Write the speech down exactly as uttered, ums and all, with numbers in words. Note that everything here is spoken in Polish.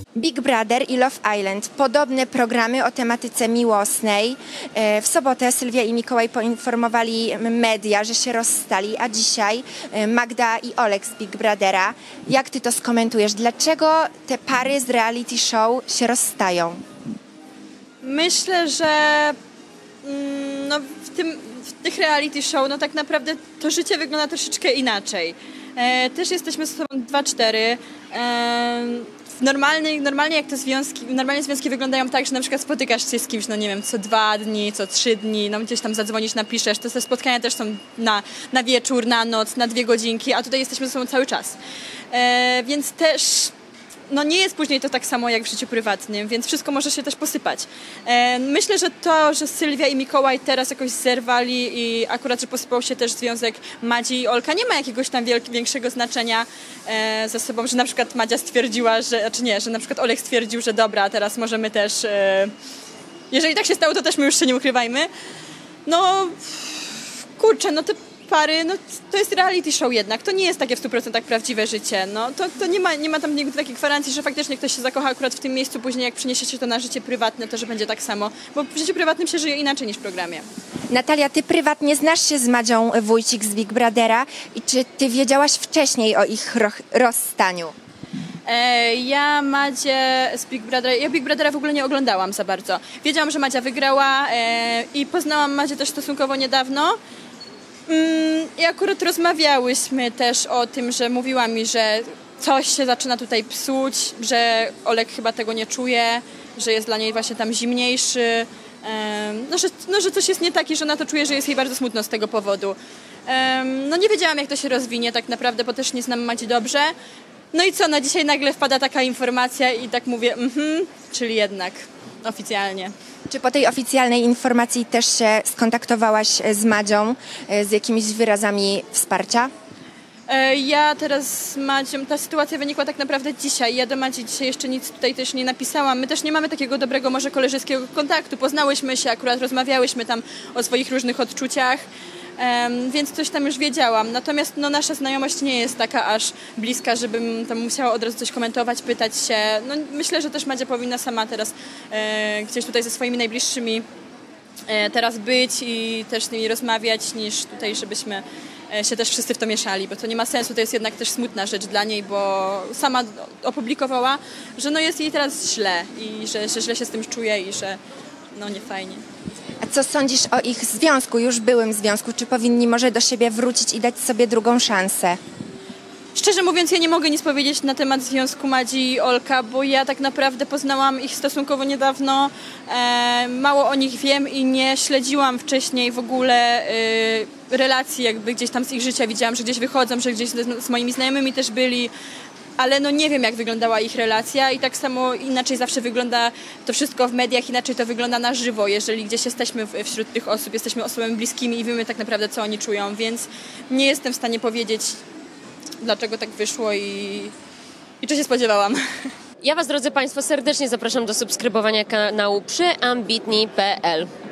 Big Brother i Love Island, podobne programy o tematyce miłosnej. W sobotę Sylwia i Mikołaj poinformowali media, że się rozstali, a dzisiaj Magda i Olek z Big Brothera. Jak ty to skomentujesz? Dlaczego te pary z reality show się rozstają? Myślę, że mm, no, w, tym, w tych reality show no, tak naprawdę to życie wygląda troszeczkę inaczej. E, też jesteśmy z sobą dwa cztery. E, Normalnie, normalnie jak te związki, normalnie związki wyglądają tak, że na przykład spotykasz się z kimś, no nie wiem, co dwa dni, co trzy dni, no gdzieś tam zadzwonisz, napiszesz, to te spotkania też są na, na wieczór, na noc, na dwie godzinki, a tutaj jesteśmy ze sobą cały czas. E, więc też no nie jest później to tak samo jak w życiu prywatnym, więc wszystko może się też posypać. E, myślę, że to, że Sylwia i Mikołaj teraz jakoś zerwali i akurat, że posypał się też związek Madzi i Olka, nie ma jakiegoś tam wielk, większego znaczenia e, ze sobą, że na przykład Madzia stwierdziła, że, znaczy nie, że na przykład Olek stwierdził, że dobra, teraz możemy też, e, jeżeli tak się stało, to też my już się nie ukrywajmy. No, kurczę, no to pary, no to jest reality show jednak, to nie jest takie w stu procentach prawdziwe życie, no to, to nie ma, nie ma tam nigdy takiej gwarancji, że faktycznie ktoś się zakocha akurat w tym miejscu, później jak przyniesie się to na życie prywatne, to że będzie tak samo, bo w życiu prywatnym się żyje inaczej niż w programie. Natalia, ty prywatnie znasz się z Madzią Wójcik z Big Brothera i czy ty wiedziałaś wcześniej o ich ro rozstaniu? E, ja Madzię z Big Brothera, ja Big Brothera w ogóle nie oglądałam za bardzo. Wiedziałam, że Madzia wygrała e, i poznałam Madzię też stosunkowo niedawno. I akurat rozmawiałyśmy też o tym, że mówiła mi, że coś się zaczyna tutaj psuć, że Olek chyba tego nie czuje, że jest dla niej właśnie tam zimniejszy, no że, no, że coś jest nie tak i że ona to czuje, że jest jej bardzo smutno z tego powodu. No nie wiedziałam, jak to się rozwinie tak naprawdę, bo też nie znam Madzi dobrze. No i co, na dzisiaj nagle wpada taka informacja i tak mówię, mhm, czyli jednak oficjalnie. Czy po tej oficjalnej informacji też się skontaktowałaś z Madzią z jakimiś wyrazami wsparcia? Ja teraz z Madzią, ta sytuacja wynikła tak naprawdę dzisiaj. Ja do Madzi dzisiaj jeszcze nic tutaj też nie napisałam. My też nie mamy takiego dobrego może koleżeńskiego kontaktu. Poznałyśmy się, akurat rozmawiałyśmy tam o swoich różnych odczuciach. Um, więc coś tam już wiedziałam. Natomiast no, nasza znajomość nie jest taka aż bliska, żebym tam musiała od razu coś komentować, pytać się. No, myślę, że też Madzia powinna sama teraz e, gdzieś tutaj ze swoimi najbliższymi e, teraz być i też z nimi rozmawiać, niż tutaj, żebyśmy e, się też wszyscy w to mieszali, bo to nie ma sensu, to jest jednak też smutna rzecz dla niej, bo sama opublikowała, że no jest jej teraz źle i że, że źle się z tym czuje i że no nie fajnie. A co sądzisz o ich związku, już byłym związku? Czy powinni może do siebie wrócić i dać sobie drugą szansę? Szczerze mówiąc, ja nie mogę nic powiedzieć na temat związku Madzi i Olka, bo ja tak naprawdę poznałam ich stosunkowo niedawno, e, mało o nich wiem i nie śledziłam wcześniej w ogóle e, relacji jakby gdzieś tam z ich życia. Widziałam, że gdzieś wychodzą, że gdzieś z, z moimi znajomymi też byli. Ale no nie wiem, jak wyglądała ich relacja i tak samo inaczej zawsze wygląda to wszystko w mediach, inaczej to wygląda na żywo, jeżeli gdzieś jesteśmy wśród tych osób, jesteśmy osobami bliskimi i wiemy tak naprawdę, co oni czują, więc nie jestem w stanie powiedzieć, dlaczego tak wyszło i, i czy się spodziewałam. Ja Was, drodzy Państwo, serdecznie zapraszam do subskrybowania kanału Przyambitni kropka pe el.